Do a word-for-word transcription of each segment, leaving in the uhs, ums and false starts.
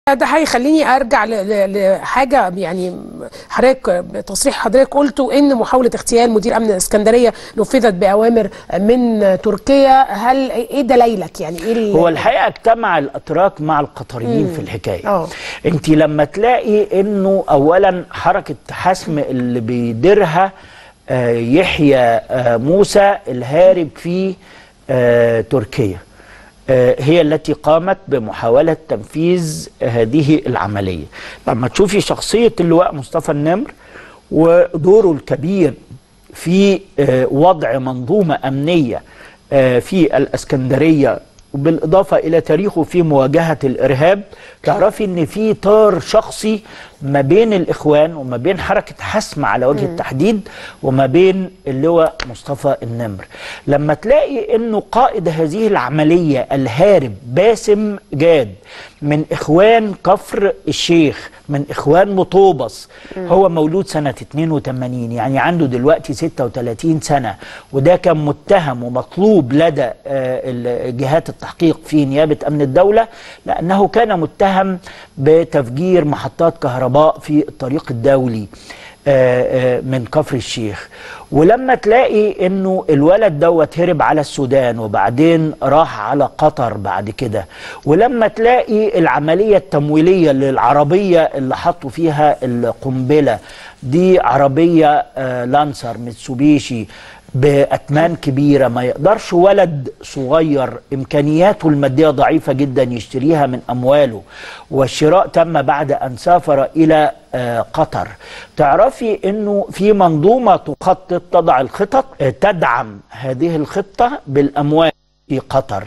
ده هيخليني ارجع لحاجه، يعني حضرتك تصريح حضرتك قلته ان محاوله اغتيال مدير امن الاسكندريه نفذت باوامر من تركيا. هل ايه دليلك؟ يعني ايه هو الحقيقه اجتمع الاتراك مع القطريين مم. في الحكايه. اه انت لما تلاقي انه اولا حركه حسم اللي بيديرها آه يحيى آه موسى الهارب في آه تركيا هي التي قامت بمحاولة تنفيذ هذه العملية. لما تشوفي شخصية اللواء مصطفى النمر ودوره الكبير في وضع منظومة أمنية في الإسكندرية، وبالإضافة إلى تاريخه في مواجهة الإرهاب، تعرفي إن في طار شخصي ما بين الإخوان وما بين حركة حسم على وجه التحديد وما بين اللواء مصطفى النمر. لما تلاقي إنه قائد هذه العملية الهارب باسم جاد من إخوان كفر الشيخ، من إخوان مطوبس، هو مولود سنة اتنين وتمانين، يعني عنده دلوقتي ستة وتلاتين سنة، وده كان متهم ومطلوب لدى جهات التحقيق في نيابة أمن الدولة لأنه كان متهم بتفجير محطات كهرباء في الطريق الدولي من كفر الشيخ. ولما تلاقي انه الولد دوت هرب على السودان وبعدين راح على قطر بعد كده، ولما تلاقي العملية التمويلية للعربية اللي حطوا فيها القنبلة دي عربية لانسر ميتسوبيشي بأتمان كبيرة، ما يقدرش ولد صغير إمكانياته المادية ضعيفة جدا يشتريها من أمواله، والشراء تم بعد أن سافر إلى قطر. تعرفي أنه في منظومة تخطط تضع الخطط تدعم هذه الخطة بالأموال في قطر.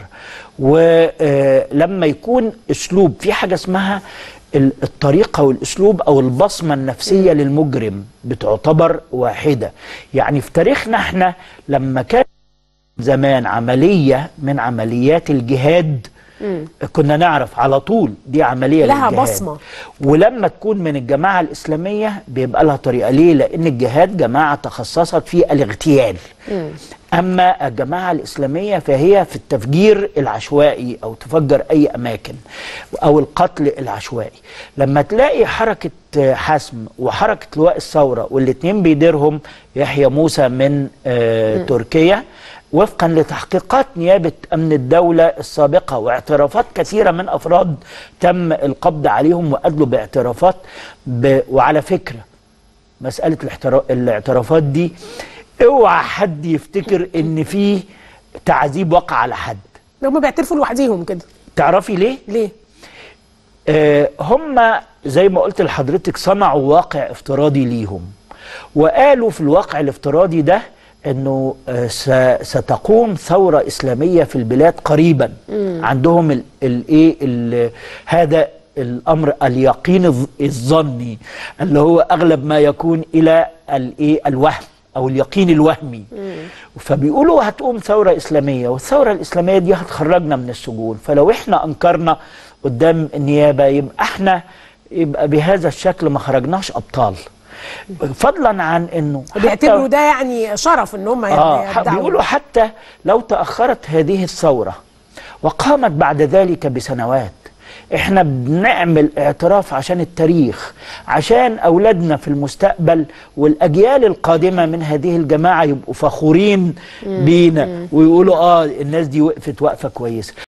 ولما يكون أسلوب في حاجة اسمها الطريقة والأسلوب أو البصمة النفسية للمجرم بتعتبر واحدة. يعني في تاريخنا احنا لما كان زمان عملية من عمليات الجهاد مم. كنا نعرف على طول دي عملية لها للجهاد. بصمة. ولما تكون من الجماعة الإسلامية بيبقى لها طريقة. ليه؟ لأن الجهاد جماعة تخصصت في الاغتيال. مم. أما الجماعة الإسلامية فهي في التفجير العشوائي أو تفجر أي أماكن أو القتل العشوائي. لما تلاقي حركة حسم وحركة لواء الثورة والاتنين بيديرهم يحيى موسى من آه تركيا وفقا لتحقيقات نيابة أمن الدولة السابقة واعترافات كثيرة من أفراد تم القبض عليهم وأدلوا باعترافات ب... وعلى فكرة مسألة الاعترافات دي اوعى حد يفتكر ان في تعذيب وقع على حد. هم بيعترفوا لوحديهم كده. تعرفي ليه؟ ليه؟ آه هم زي ما قلت لحضرتك صنعوا واقع افتراضي ليهم، وقالوا في الواقع الافتراضي ده انه آه ستقوم ثورة اسلامية في البلاد قريبا. مم. عندهم الايه هذا الامر اليقين الظني اللي هو اغلب ما يكون الى الايه الوهم او اليقين الوهمي. مم. فبيقولوا هتقوم ثورة اسلامية، والثورة الاسلامية دي هتخرجنا من السجون، فلو احنا انكرنا قدام النيابة يبقى احنا يبقى بهذا الشكل ما خرجناش ابطال. فضلا عن انه بيعتبروا ده يعني شرف ان هم آه بيقولوا حتى لو تأخرت هذه الثورة وقامت بعد ذلك بسنوات، احنا بنعمل اعتراف عشان التاريخ، عشان اولادنا في المستقبل والاجيال القادمة من هذه الجماعة يبقوا فخورين بينا ويقولوا اه الناس دي وقفت وقفة كويسة.